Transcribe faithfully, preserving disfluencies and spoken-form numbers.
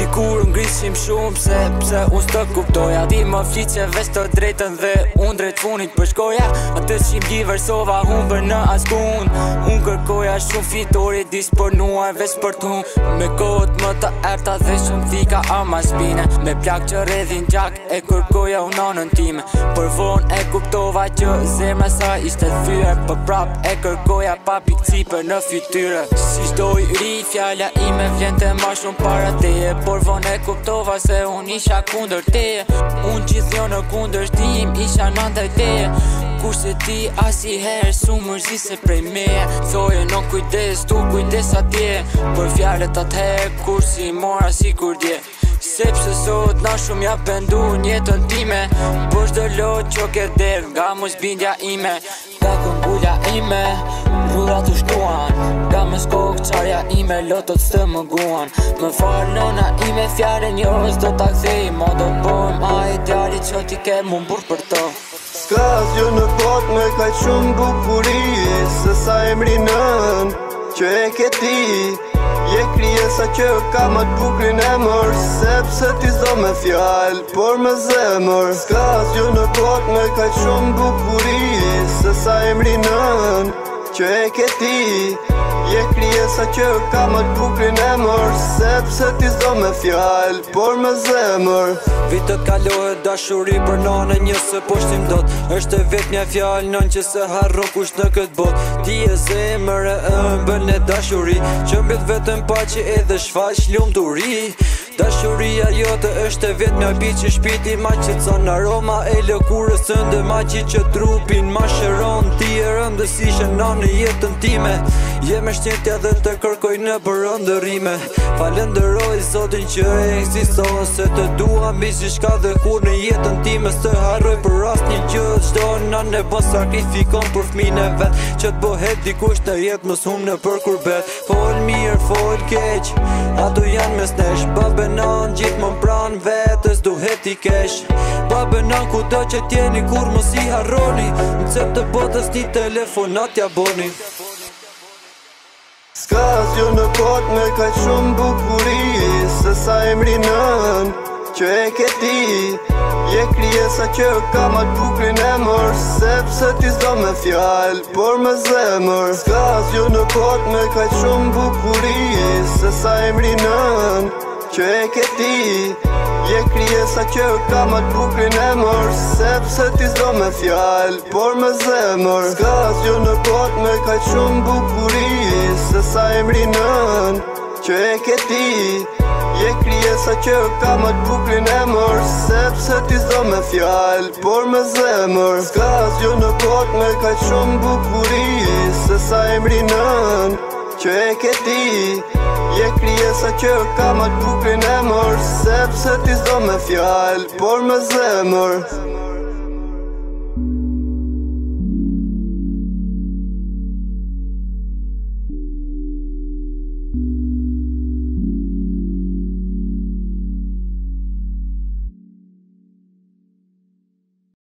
Dikur ngrisim shumë sepse unë s'të kuptoja. Ti më flitë që veç të drejtën dhe unë drejt funit përshkoja. Atë që m'gi versova humbër në askun. Unë kërkoja shumë fitori disponuar veç për t'hum. Me kohët më të erta dhe shumë thika ama spine. Me plak që redhin gjak e kërkoja unë anën time. Për vonë e kuptova që zemra sa ishte thyre. Për prap e kërkoja pa pikëcipër në fytyre. Si shdoj ri fjalla ime vjente ma shumë para teje. Por vonë e kuptova se unë isha kundër teje. Unë gjithjo në kundër shtim isha nëndaj teje. Kurse ti asi herë su mërzi se prej meje. Thoje në kujdes, tu kujdes atje. Për fjallet atëherë kur si mora si kur dje. Sepse sot na shumë ja pendu njetën time. Për shdo lo që ke der nga mos bindja ime. Ka këngulja ime, rrura të shtuan. Ka me skok qarja ime, lotot së më guan. Më falë nëna ime fjare njërës do t'a kthej. Mo do bojmë a ideali që ti ke mu mbur për to. S'ka asgjë në pot me kaq shumë bukuri. Se sa emri nën që e ke ti. Je krijesa që ka më t'bukrin emër. Sepse ti s'do me fjall, por me zemër. S'ka asgjë në pot me kaq shumë bukuri. Se sa emri nën që e ke ti. Je krijesa që ka më t'bukrin emër. Sepse ti s'do me fjall, por me zemër. Vitët kalohet dashuri për nane një se po shtim dot. Është vet një fjall nën që se harro kush në këtë bot. Ti e zemër e ëmbël në dashuri që mbet vetëm paqe edhe shfaq lumturi. Dashuria jote është e vetë mja pi që shpiti ma qëtëson. Aroma e lëkurës sënde ma qi që trupin ma shëron. Ti e rëndësishe në në jetën time. Jeme shtjetja dhe të kërkoj në përëndërime. Falenderoj Zotin që e eksiston. Se të dua mbi që shka dhe kur në jetën time. Së harroj për rast një gjë qdo në në bo sakrifikon për fmine vet. Që të bohet dikush në jetë mës hum në për kurbet. Fol mirë, fol keq, ato janë mes nesh. Babenan gjithë më pran vetës duhet i kesh. Babenan ku do që tjeni kur mos i harroni. Në cep të botës një telefonat ja boni. S'ka asgjë në pot me kaq shumë bukuri. Se sa emri nën që e ke ti. Je krijesa që ka më t'bukrin emër. Sepse ti s'do me fjall, por me zemër. S'ka asgjë në pot me kaq shumë bukuri. Se sa emri nën që e ke ti. Je krijesa që ka më t'bukrin emër. Sepse ti s'do me fjall, por me zemër. S'ka asgjë në pot me kaq shumë bukuri. Se sa emri nën që e ke ti. Je krijesa që ka më t'bukrin emër. Sepse ti s'do me fjall, por me zemër. S'ka asgjë në pot me kaq shumë bukuri. Se sa emri nën që e ke ti. Je krijesa që ka më t'bukrin emër. Sepse ti s'do me fjall, por me zemër.